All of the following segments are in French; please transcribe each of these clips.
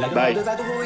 Bye.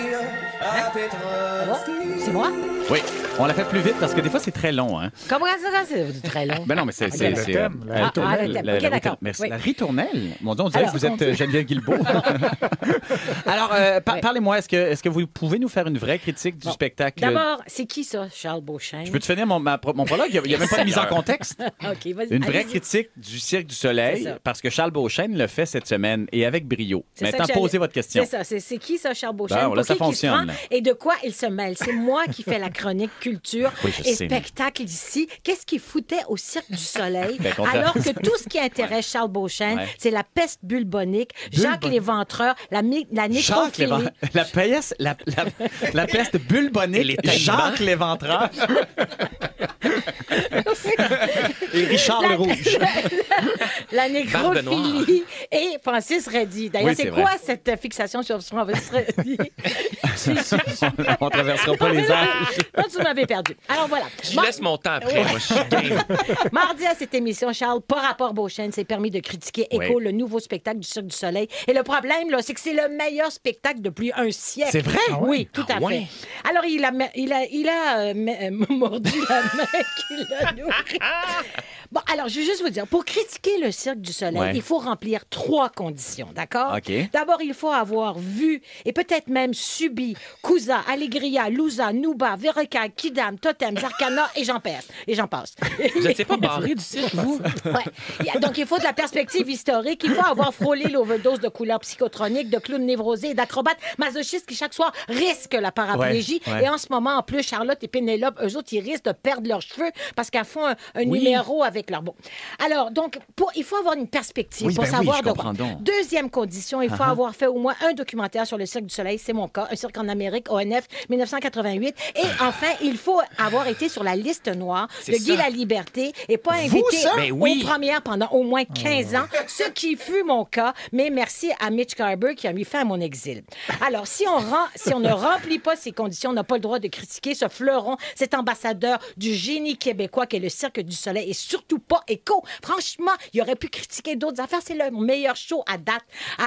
C'est moi? Oui, on l'a fait plus vite parce que des fois, c'est très long. Hein? Comment ça, c'est très long? Ben non, mais c'est... le thème, la ritournelle. Le thème. OK, d'accord. Merci. Oui. La ritournelle. Mon Dieu, on dirait Alors, que vous êtes Geneviève Guilbeault. Alors, parlez-moi, est-ce que vous pouvez nous faire une vraie critique du spectacle? D'abord, c'est qui ça, Charles Beauchesne? Je peux te finir mon prologue? Il n'y a même pas de mise en contexte. OK, vas-y. Une vraie allez-y. critique du Cirque du C'est Soleil, ça. parce que Charles Beauchesne le fait cette semaine et avec brio. C'est ça Maintenant, que j'allais- posez votre question. C'est ça. C'est qui ça, Charles Beauchesne? Bon, là, Pour ça qui qu'il se fonctionne, prend là. et de quoi il se mêle? C'est moi qui fais la chronique culture Oui, je et sais, spectacle ici. Qu'est-ce qu'il foutait au Cirque du Soleil? Ben, contraire. Alors que tout ce qui intéresse Charles Beauchesne, Ouais. c'est la peste bulbonique, Jacques Léventreur, la Jacques nécrophilie. la peste bulbonique, Jacques Léventreur et Richard le Rouge. La Barbe noire. nécrophilie et Francis Reddy. D'ailleurs, Oui, c'est c'est quoi vrai. cette fixation sur Francis Reddy? On traversera pas les âges. Non, tu m'avais perdu. Alors voilà. Je laisse mon temps après. Moi, je suis game. Mardi à cette émission, Charles, par rapport Beauchesne, s'est permis de critiquer Écho, Oui. le nouveau spectacle du Cirque du Soleil. Et le problème, là, c'est que c'est le meilleur spectacle depuis un siècle. C'est vrai? Oui, tout à ouais. fait. Alors, il a mordu la main qu'il a nourrie. Bon, alors, je vais juste vous dire, pour critiquer le Cirque du Soleil, Ouais. il faut remplir 3 conditions, d'accord? OK. D'abord, il faut avoir vu et peut-être même subi Kusa, Allegria, Louza, Nouba, Vereka, Kidam, Totem, Zarkana et j'en passe. Et j'en passe. Vous n'étiez pas barré du cirque, vous? Ouais. Donc, il faut de la perspective historique. Il faut avoir frôlé l'overdose de couleurs psychotroniques, de clowns névrosés et d'acrobates masochistes qui, chaque soir, risquent la paraplégie. Ouais, ouais. Et en ce moment, en plus, Charlotte et Pénélope, eux autres, ils risquent de perdre leurs cheveux parce qu'elles font un numéro avec leur beau. Alors, donc, il faut avoir une perspective Oui, pour ben oui, savoir je de comprends quoi. donc. Deuxième condition, il faut avoir fait au moins un documentaire sur le Cirque du Soleil. C'est mon cas. Un cirque en Amérique, ONF, 1988. Et enfin, il faut avoir été sur la liste noire de Guy ça. Laliberté et pas invité ça? Ben oui. aux premières pendant au moins 15 ans, ce qui fut mon cas. Mais merci à Mitch Garber qui a mis fin à mon exil. Alors, si on ne remplit pas ces conditions, on n'a pas le droit de critiquer ce fleuron, cet ambassadeur du génie québécois qu'est le Cirque du Soleil et surtout pas Écho. Franchement, il aurait pu critiquer d'autres affaires. C'est le meilleur show à date,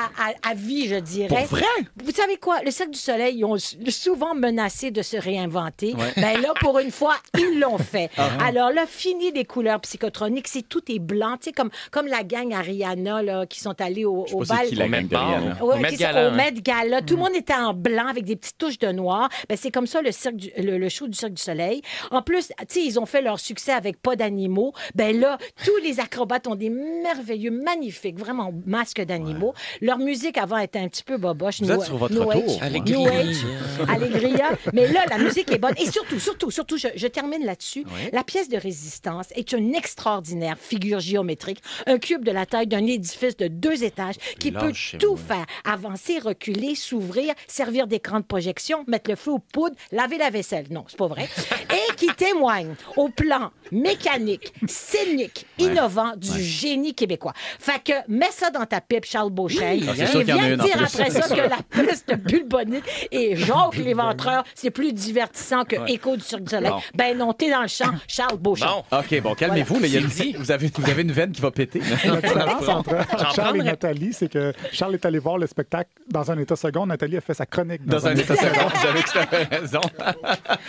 à vie, je dirais. Pour vrai? Vous savez quoi? Le Cirque du Soleil, ils ont souvent menacé de se réinventer. Ben là, pour une fois, ils l'ont fait. Alors là, fini les couleurs psychotroniques. C'est tout est blanc. Tu sais, comme la gang Ariana là, qui sont allés au Je sais pas bal. c'est qui la Au gang Met de Rihanna. Ball. Ouais, Au Met qui sont Gala, au hein. Met Gala. Tout le monde était en blanc avec des petites touches de noir. Ben, c'est comme ça le show du Cirque du Soleil. En plus, tu sais, ils ont fait leur succès avec pas d'animaux. Ben là, tous les acrobates ont des merveilleux, magnifiques, vraiment masques d'animaux. Leur musique avant était un petit peu boboche. Vous êtes sur votre New retour. Age. Allegria. New Age. Allegria. Mais là, la musique est bonne. Et surtout, je termine là-dessus. La pièce de résistance est une extraordinaire figure géométrique, un cube de la taille d'un édifice de 2 étages qui peut Lâchez-moi. tout faire. Avancer, reculer, s'ouvrir, servir d'écran de projection, mettre le feu aux poudres, laver la vaisselle. Non, c'est pas vrai. Et qui témoigne au plan mécanique, scénique, innovant du génie québécois. Fait que mets ça dans ta pipe, Charles Beauchesne. Ah, c'est sûr et qu'il y en a viens une me en dire plus. après ça que la peste bulbonique et Jacques Léventreur, c'est plus divertissant que Écho du Cirque du Soleil. Bon. Ben non, t'es dans le champ, Charles Beauchesne. Bon. OK, bon, calmez-vous. là, il y a vous avez une veine qui va péter. La différence entre Charles et prendrais- Nathalie, c'est que Charles est allé voir le spectacle dans un état second. Nathalie a fait sa chronique Dans un état second, vous avez tout à fait raison.